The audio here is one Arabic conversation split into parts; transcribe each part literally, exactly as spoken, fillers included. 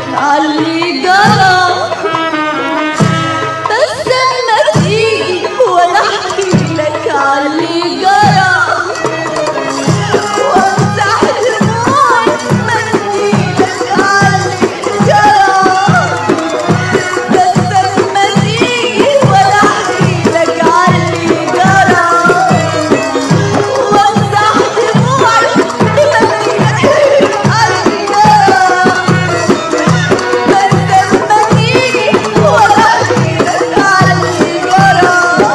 عاللي جرى، بس لما تيجي وانا احكي لك عاللي جرى وامسح دموعي منديلك عاللي جرى، بس لما تيجي وانا احكي لك عاللي جرى وامسح دموعي منديلك عاللي جرى، بس لما تيجي وانا احكي لك عاللي جرى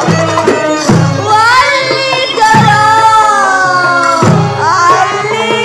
وعاللي جرى عاللي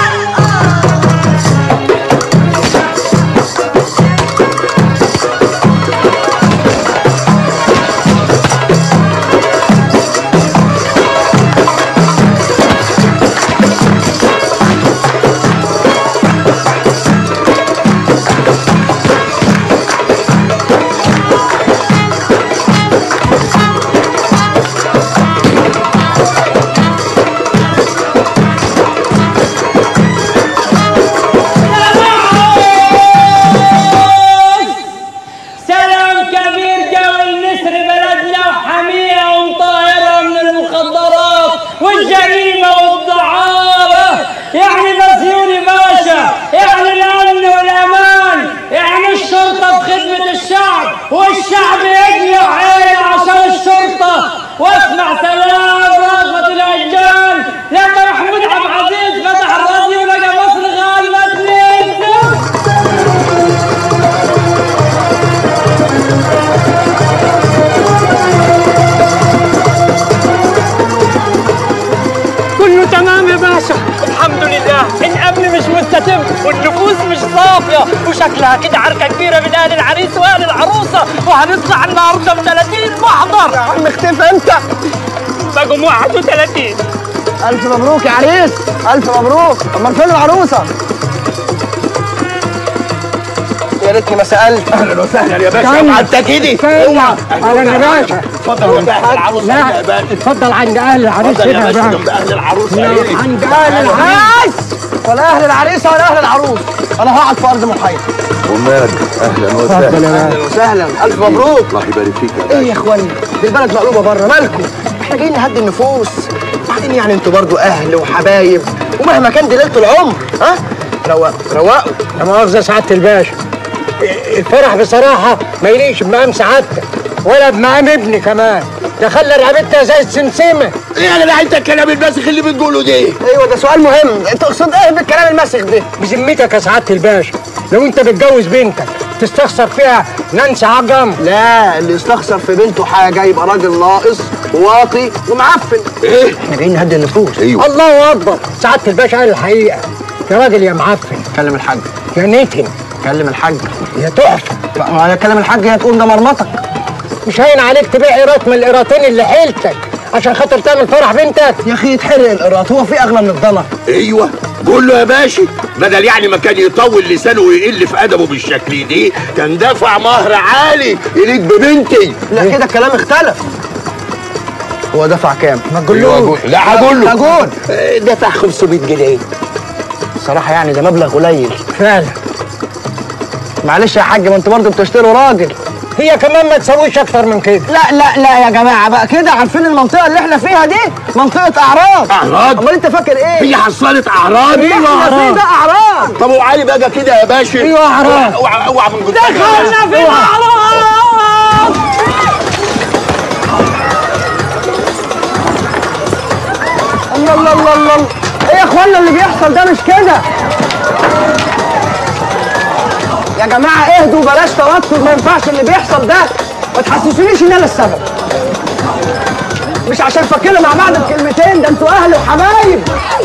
سلام كبير جو النسر بلدنا وحمية ومطهرة من المخدرات والجريمة والدعارة، يعني بسيوني باشا، يعني الأمن والأمان، يعني الشرطة بخدمة الشعب والشعب يجمع عينه عشان الشرطة. واسمع سلام رغبة العجال لما محمود عبد العزيز فتح الراديو لقى مصر غالبة اتنين. كله تمام يا باشا، الحمد لله. الامن مش مستتب والنفوس مش صافيه وشكلها كده عركه كبيره من اهل العريس واهل العروسه، وهنطلع النهارده ب ثلاثين محضر. يا عم اختفى انت. بقوا واحد وثلاثين. ألف مبروك يا عريس، ألف مبروك. أمال فين العروسة؟ يا ريتني ما سألت. اهلا وسهلا يا باشا. معدتك ايدي. اوعى. اهلا يا باشا. اتفضل عند اهل العروسه يا باشا. اتفضل عند أهل العريس اتفضل يا باشا جنب اهل العروسه. عند أهل العريس ولا أهل العريسة ولا أهل العروس. أنا هقعد في أرض محايدة. ومالك؟ اهلا وسهلا. أهلا وسهلا. ألف مبروك. الله يبارك فيك يا باشا. إيه يا إخواني؟ دي البلد مقلوبة بره، مالكم؟ إحنا جايين نهدي النفوس. وبعدين يعني أنتوا برضو أهل وحبايب ومهما كان دي ليلة العمر، ها؟ روقوا روقوا. لا مؤاخذة سعادة الباشا، الفرح بصراحة ما يليش بمقام سعادتك ولا بمقام ابني كمان، ده خلى رقبتها زي السمسمة. ايه يا جدع انت الكلام الماسخ اللي بتقوله ده؟ ايوه ده سؤال مهم، انت تقصد ايه بالكلام الماسخ ده؟ بذمتك يا سعادة الباشا، لو انت بتجوز بنتك تستخسر فيها نانسي عجم؟ لا، اللي يستخسر في بنته حاجة يبقى راجل ناقص وواطي ومعفن. ايه؟ احنا جايين نهدي النفوس. ايوه الله أكبر، سعادة الباشا قال الحقيقة. يا راجل يا معفن. كلم الحاج. يا نتن. كلم الحاج. يا تحفة. ما كلم الحاج هي تقول ده مرمطك. مش هين عليك تبيع قيراط من القيراطين اللي حيلتك عشان خاطر تعمل فرح بنتك؟ يا اخي يتحرق القيراط، هو في اغلى من الضنا؟ ايوه قول له يا باشا، بدل يعني ما كان يطول لسانه ويقل في ادبه بالشكل دي كان دفع مهر عالي يليق ببنتي. لا كده الكلام اختلف. هو دفع كام؟ ما تقولوش. لا هقول له. هقول دفع خمسمية جنيه. صراحة يعني ده مبلغ قليل فعلا. معلش يا حاج، ما انتوا برضه بتشتروا راجل. هي كمان ما تسويش اكتر من كده. لا لا لا يا جماعه بقى كده، عارفين المنطقه اللي احنا فيها دي منطقه اعراض. اعراض؟ امال انت فاكر ايه؟ هي حصلت اعراض؟ ايوه احنا في ده اعراض. طب وعلي بقى كده يا باشا. ايوه اعراض. اوعى اوعى من قدامي. دخلنا في الاعراض. الله الله الله الله، ايه يا اخوانا اللي بيحصل ده؟ مش كده يا جماعه، اهدوا بلاش توتر، ما ينفعش اللي بيحصل ده. ما تحسسونيش ان انا السبب، مش عشان فكنا مع بعض بكلمتين، ده انتوا اهل وحبايب.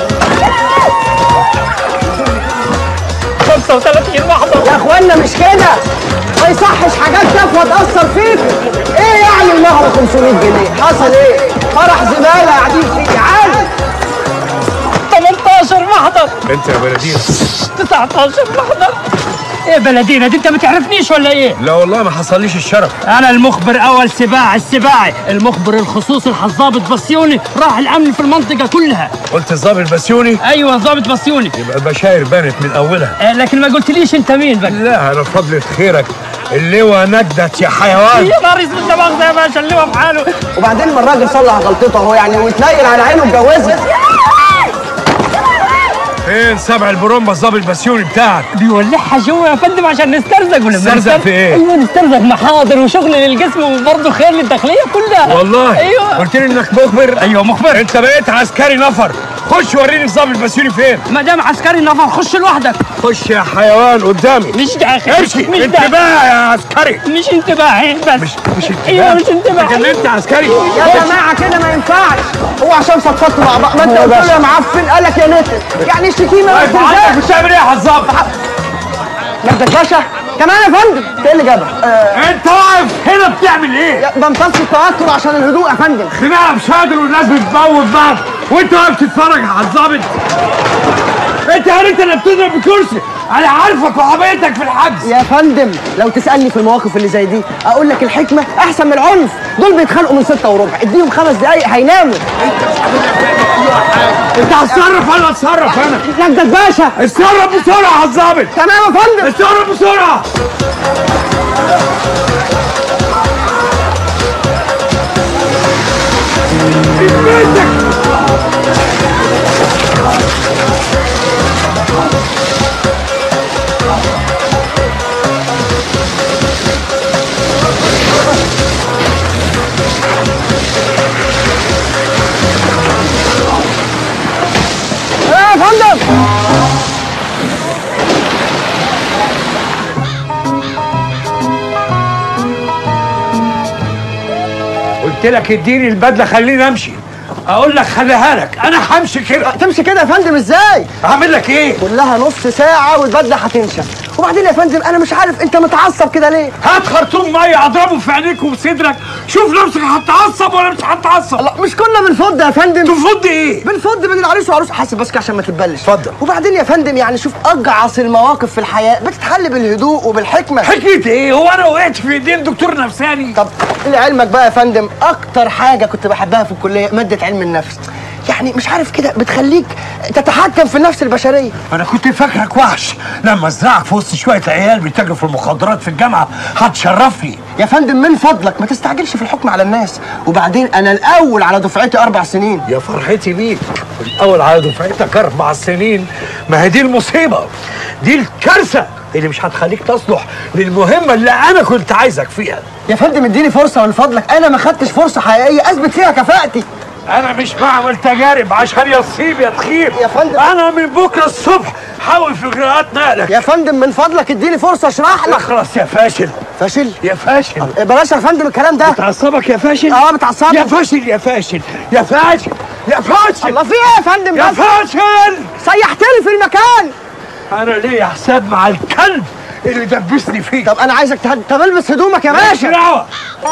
خمسة وثلاثين محضر يا اخوانا مش كده، ما يصحش حاجات تافهه تاثر فيكم. ايه يعني المهر خمسمية جنيه؟ حصل ايه؟ فرح زباله قاعدين فيه عادي. ثمانية عشر محضر. انت يا بلدين. تسعة عشر محضر. ايه بلدينا دي؟ انت ما تعرفنيش ولا ايه؟ لا والله ما حصليش الشرف. انا المخبر اول سباع السباعي، المخبر الخصوصي الضابط بسيوني، راح الامن في المنطقه كلها. قلت الضابط بسيوني؟ ايوه الضابط بسيوني. يبقى البشاير بانت من اولها. آه لكن ما قلتليش انت مين بقى؟ لا انا فضلة خيرك اللواء نجدت يا حيوان. يا نهار اسود ده مؤاخذة يا باشا، اللواء في حاله. وبعدين ما الراجل صلح غلطته اهو يعني ويتنيل على عينه واتجوزها. فين سبع البرومبا الضابط بسيوني بتاعك؟ بيولعها جوه يا فندم عشان نسترزق. ولا نسترزق في ايه؟ ايوه نسترزق محاضر وشغل للجسم وبرضه خير للداخليه كلها. والله ايوه قلت لي انك مخبر. ايوه مخبر. انت بقيت عسكري نفر، خش وريني الضابط بسيوني فين. ما دام عسكري نفر خش لوحدك. خش يا حيوان قدامي. مش داخل. امشي. انتباه يا عسكري. مش انتباهي بس. مش مش انتباه. ايوه مش انتباهي. لكن انت عسكري. يا جماعه كده ما ينفعش، هو عشان فضفضتوا مع بعض ما انت قلت له يا معفن قال لك يا نتن، يعني الشتيمه واقف عندك بتعمل ايه يا الضابط؟ مجدك باشا كمان يا فندم. ايه اللي جابك؟ آه انت واقف هنا بتعمل ايه؟ بمتص التوتر عشان الهدوء يا فندم. خناقه بشادر والناس بتموت بعض وانت واقف تتفرج على الضابط. انت انت اللي بتضرب بكرسي، انا عارفك وحبيتك في الحجز. يا فندم لو تسالني في المواقف اللي زي دي اقول لك الحكمه احسن من العنف. دول بيتخانقوا من ستة وربع، اديهم خمس دقايق هيناموا. انت هتصرف ولا اتصرف انا؟ مجدك باشا اتصرف بسرعه يا الضابط. تمام يا فندم. اتصرف بسرعه. بيتك. ايه يا فندم؟ قلت لك اديني البدله خليني امشي. اقول لك خليها لك، انا همشي كده. تمشي كده يا فندم ازاي؟ هعمل لك ايه؟ كلها نص ساعة والبدلة هتنشف. وبعدين يا فندم أنا مش عارف أنت متعصب كده ليه؟ هات خرطوم ميه اضربه في عينيك وفي صدرك، شوف نفسك هتعصب ولا مش هتعصب. لا مش كنا بنفض يا فندم؟ تفض ايه؟ بنفض بين العريس وعروس. حاسب بس كده عشان ما تتبلش. اتفضل. وبعدين يا فندم يعني شوف أجعص المواقف في الحياة بتتحل بالهدوء وبالحكمة. حكمة ايه؟ هو انا وقعت في ايدين دكتور نفساني؟ طب لعلمك بقى يا فندم أكتر حاجة كنت بحبها في الكلية مادة علم النفس. يعني مش عارف كده بتخليك تتحكم في النفس البشرية. انا كنت فاكرك وحش لما ازرعك في وسط شويه عيال بيتاجروا في المخدرات في الجامعه هتشرفني. يا فندم من فضلك ما تستعجلش في الحكم على الناس. وبعدين انا الاول على دفعتي اربع سنين. يا فرحتي بيك، الاول على دفعتك اربع سنين. ما هي دي المصيبه، دي الكارثه اللي مش هتخليك تصلح للمهمه اللي انا كنت عايزك فيها. يا فندم اديني فرصه من فضلك، انا ما خدتش فرصه حقيقيه اثبت فيها كفاءتي. انا مش بعمل تجارب عشان يصيب يا تخيب يا فندم. انا من بكره الصبح حاول في اجراءات نقلك. يا فندم من فضلك اديني فرصه اشرح لك. اخلص يا فاشل. فاشل؟ يا فاشل. بلاش يا فندم الكلام ده. بتعصبك يا فاشل؟ اه بتعصبك. يا فاشل يا فاشل يا فاشل يا فاشل. الله في ايه يا فندم؟ يا فاشل سيحتني في المكان. انا ليا حساب مع الكلب اللي دبسني فيه. طب انا عايزك تهد... طب البس هدومك يا باشا. دعوه.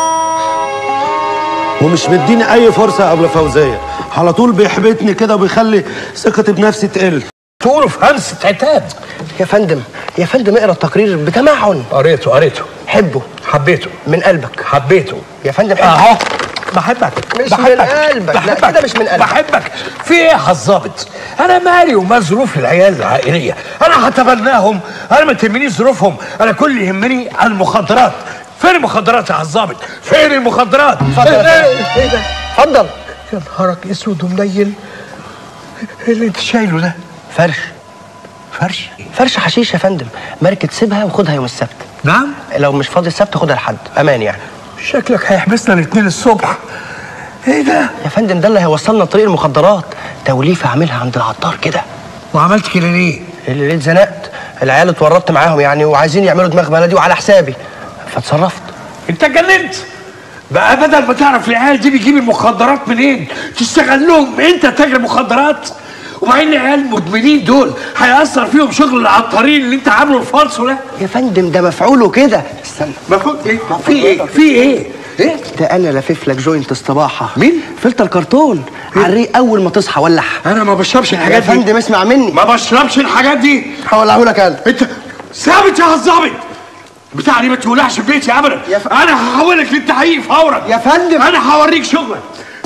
ومش مديني اي فرصه قبل فوزيه، على طول بيحبطني كده وبيخلي ثقتي بنفسي تقل. تقولوا في همسه عتاب. يا فندم يا فندم اقرا التقرير بتمعن. قريته قريته حبه حبيته من قلبك. حبيته يا فندم حبه. اهو بحبك مش بحبك. من قلبك. بحبك. لا كده مش من قلبك. بحبك. في ايه يا الظابط؟ انا مالي ومال ظروف العيال العائليه، انا هتبناهم، انا ما تهمنيش ظروفهم، انا كل اللي يهمني المخدرات. فين المخدرات يا الظابط؟ فين المخدرات؟ اتفضل. ايه ده؟ اتفضل. يا نهارك اسود ومنيل، ايه اللي انت شايله ده؟ فرش فرش؟ فرش حشيش يا فندم، ماركة سيبها وخدها يوم السبت. نعم؟ لو مش فاضي السبت خدها لحد امان يعني. شكلك هيحبسنا الاثنين الصبح. ايه ده؟ يا فندم ده اللي هيوصلنا طريق المخدرات، توليفه عاملها عند العطار كده. وعملت كده ليه؟ اللي ليه اتزنقت، العيال اتورطت معاهم يعني وعايزين يعملوا دماغ بلدي وعلى حسابي فاتصرفت. انت اتجننت بقى؟ بدل ما تعرف العيال دي بيجيب المخدرات منين تشتغل لهم انت تاجر مخدرات. وبعدين العيال المدمنين دول هيأثر فيهم شغل العطارين اللي انت عامله الفالصو ده. يا فندم ده مفعوله كده. استنى مفعول ايه؟ في ايه؟ في ايه؟ ايه؟ ده انا لافف لك جوينت استباحه. مين؟ فلتر كرتون على الريق اول ما تصحى ولع. انا ما بشربش يا الحاجات دي فندم اسمع مني، ما بشربش الحاجات دي. هولعه لك انا. انت ثابت يا الظابط. بتاع دي ما تولعش في بيتي ابدا. ف... انا هحولك للتحقيق فورا يا فندم. انا هوريك شغلك.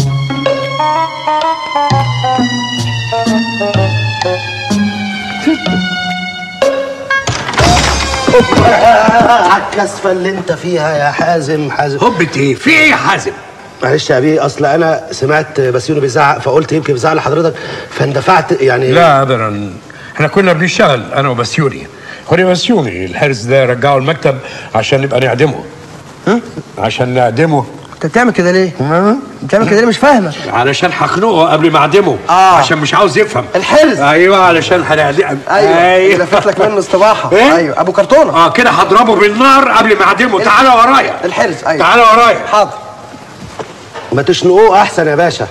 على الكسفه اللي انت فيها يا حازم. حازم هبة ايه؟ في ايه يا حازم؟ معلش يا بيه، اصل انا سمعت بسيوني بيزعق فقلت يمكن بيزعق لحضرتك فاندفعت يعني. لا ابدا، احنا كنا بنشتغل انا وبسيوني. خد يا بسيوني الحارس ده رجعه المكتب عشان نبقى نعدمه. ها؟ عشان نعدمه. انت بتعمل كده ليه؟ بتعمل كده ليه؟ مش فاهمه. علشان هخنقه قبل ما اعدمه. اه عشان مش عاوز يفهم. الحرز. ايوه علشان هنعدمه. ايوه ايوه لفت لك منه استباحه. إيه؟ ايوه ابو كرتونه. اه كده هضربه بالنار قبل ما اعدمه. تعالى ورايا. الحرز. ايوه تعالى ورايا. حاضر. ما تشنقوه احسن يا باشا.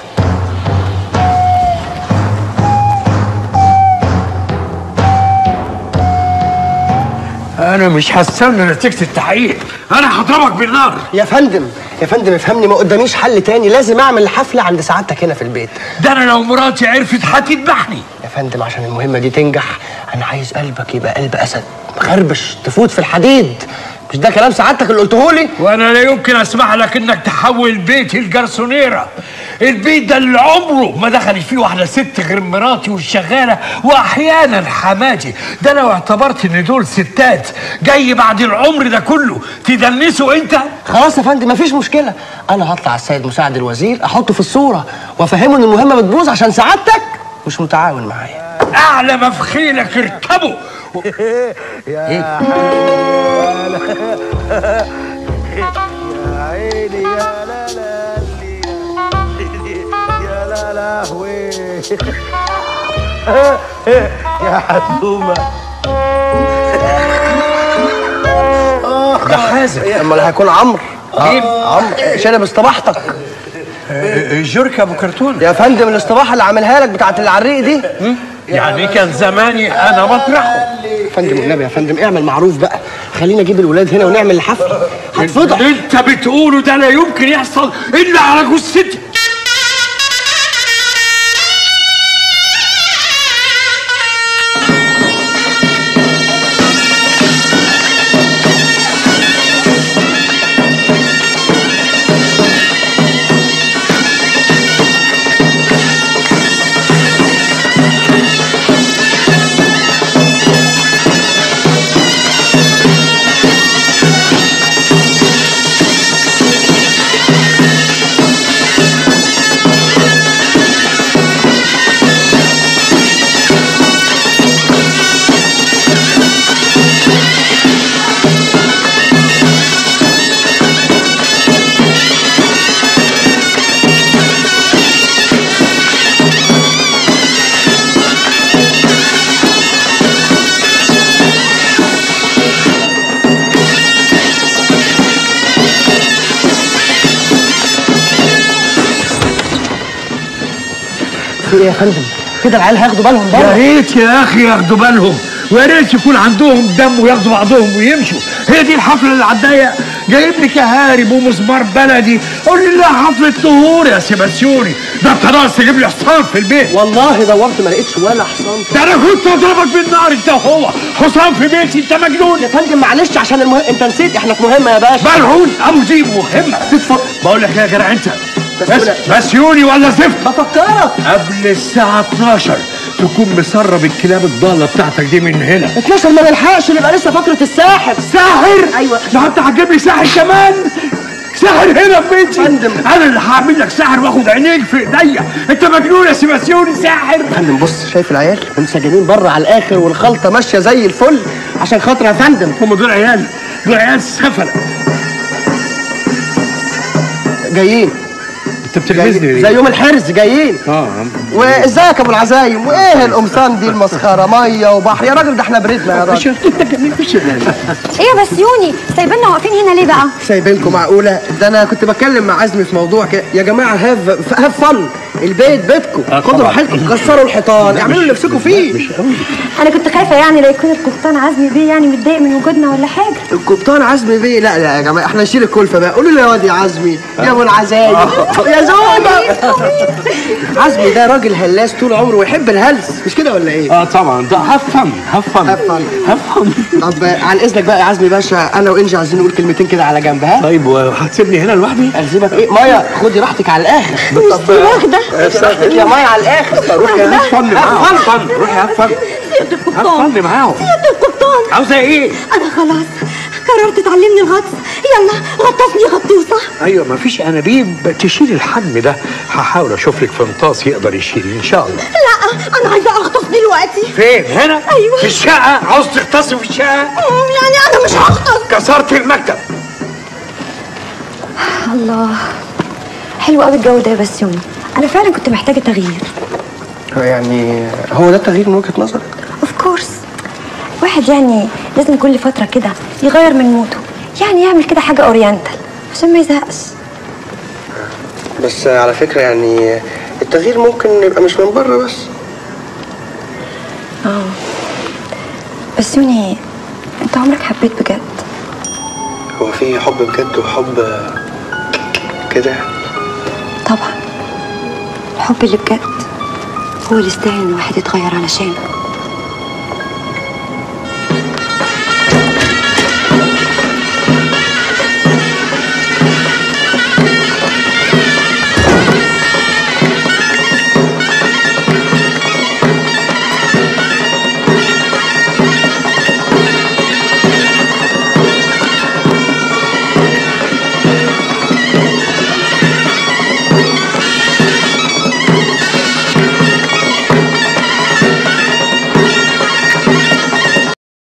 انا مش هستنى نتيجه التحقيق، انا هضربك بالنار. يا فندم يا فندم افهمني، ما قداميش حل تاني، لازم اعمل حفله عند سعادتك هنا في البيت. ده انا لو مراتي عرفت هتذبحني. يا فندم عشان المهمه دي تنجح انا عايز قلبك يبقى قلب اسد مخربش تفوت في الحديد. مش ده كلام سعادتك اللي قلته لي؟ وانا لا يمكن اسمح لك انك تحول بيتي الجرسونيره. البيت ده اللي عمره ما دخلت فيه واحده ست غير مراتي والشغاله واحيانا حماتي. ده لو اعتبرت ان دول ستات جاي بعد العمر ده كله تدنسوا انت. خلاص يا فندم مفيش مشكله، انا هطلع على السيد مساعد الوزير احطه في الصوره وافهمه ان المهمه بتبوظ عشان سعادتك مش متعاون معايا. اعلى ما في خيلك اركبه. يا إيه؟ يا عيني يا لا لا يا لا لا وي يا حزومه. ده حازم. امال هيكون عمرو. مين؟ عمرو شنب استباحتك. الجركه ابو كرتون. يا فندم الاستباحه اللي عاملها لك بتاعت العريق دي. يعني كان زماني انا مطرحه. يا فندم والنبي يا فندم اعمل معروف بقى، خلينا اجيب الولاد هنا ونعمل الحفله. هتفضح. اللي انت بتقوله ده لا يمكن يحصل الا على جثتي. ايه يا فندم؟ كده العيال هياخدوا بالهم بره. يا ريت يا اخي ياخدوا بالهم، ويا ريت يكون عندهم دم وياخدوا بعضهم ويمشوا. هي دي الحفله اللي على الضيق؟ جايب لي كهارب ومسمار بلدي. قول لي لا حفله طهور يا سيباسيوني. ده انت ناقص تجيب لي حصان في البيت. والله دورت ما لقيتش ولا حصان. ده انا كنت اضربك بالنار انت وهو. حصان في بيتي؟ انت مجنون يا فندم معلش عشان المهم. انت نسيت احنا في مهمه يا باشا. ملعون ابو دي مهمه. بقول لك يا جدع انت بس بسيوني ولا زفت؟ بفكرك قبل الساعة اتناشر تكون مسرب الكلاب الضالة بتاعتك دي من هنا. اتناشر ما نلحقش، نبقى لسه فقرة الساحر. ساحر؟ ايوه. لا انت هتجيب لي ساحر كمان؟ ساحر هنا في بيتي؟ فندم انا اللي هعمل لك ساحر واخد عينيك في ايديا. انت مجنون يا سيباسيوني؟ ساحر؟ فندم بص شايف العيال منسجمين بره على الاخر والخلطة ماشية زي الفل عشان خاطر يا فندم. هم دول عيال، دول عيال سفلة. جايين. انت بتلمسني ليه؟ زي يوم الحرز جايين. اه وازيك يا ابو العزايم؟ وايه القمصان دي المسخره؟ ميه وبحر يا راجل، ده احنا بردنا يا راجل. انت جميل في الشغل. ايه يا بسيوني سايبيننا واقفين هنا ليه بقى؟ سايبينكم معقوله؟ ده انا كنت بتكلم مع عزمي في موضوع كده يا جماعه. هاف هاف فن البيت بيتكم، خدوا راحتكم، كسروا الحيطان، اعملوا اللي نفسكم فيه. مش قوي. انا كنت خايفه يعني لا يكون القبطان عزمي بيه يعني متضايق من وجودنا ولا حاجه. القبطان عزمي بيه؟ لا لا يا جماعه، احنا نشيل الكلفه بقى. قولوا لي يا واد يا عزمي يا ابو العزايم يا زوبه. عزمي ده راجل هلاس طول عمره ويحب الهلس، مش كده ولا ايه؟ اه طبعا، ده هفهم هفهم هفهم هفهم. طب عن اذنك بقى يا عزمي باشا، انا وانجي عايزين نقول كلمتين كده على جنب. ها طيب وهتسيبني هنا لوحدي؟ اسيبك ايه؟ مايا خدي راحتك على الاخر. طب راحتك يا مايا على الاخر. روحي هفن معاهم، هفن روحي هفن سيادة القبطان هفن معاهم. سيادة القبطان عاوزه ايه؟ انا خلاص قررت تعلمني الغطس. يلا غطسني غطوسه. ايوه مفيش انابيب تشيل الحجم ده. هحاول اشوف لك فنطاس يقدر يشيل ان شاء الله. لا انا عايزه اغطس دلوقتي. فين؟ هنا؟ ايوه في الشقه. عاوز تغطسي في الشقه؟ يعني انا مش هغطس. كسرت المكتب. الله حلو قوي الجو ده يا بسيوني. انا فعلا كنت محتاجه تغيير. يعني هو ده التغيير من وجهه نظرك؟ اوف كورس. واحد يعني لازم كل فتره كده يغير من موده، يعني يعمل كده حاجه اورينتال عشان ما يزهقش. بس على فكره يعني التغيير ممكن يبقى مش من بره بس. اه بسيوني انت عمرك حبيت بجد؟ هو في حب بجد وحب كده؟ طبعا الحب اللي بجد هو اللي يستاهل ان الواحد يتغير علشانه.